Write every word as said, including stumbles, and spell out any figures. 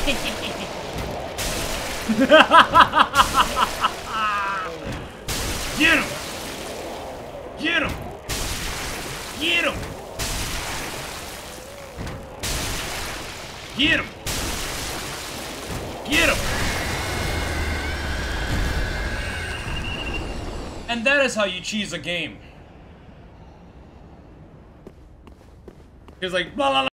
Get him! Get him! Get him! Get him! Get him! And that is how you cheese a game. It's like, blah, blah, blah.